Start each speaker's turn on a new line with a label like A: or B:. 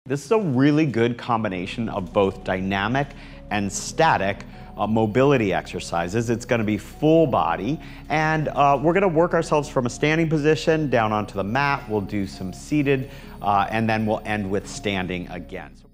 A: This is a really good combination of both dynamic and static mobility exercises. It's going to be full body, and we're going to work ourselves from a standing position down onto the mat. We'll do some seated, and then we'll end with standing again.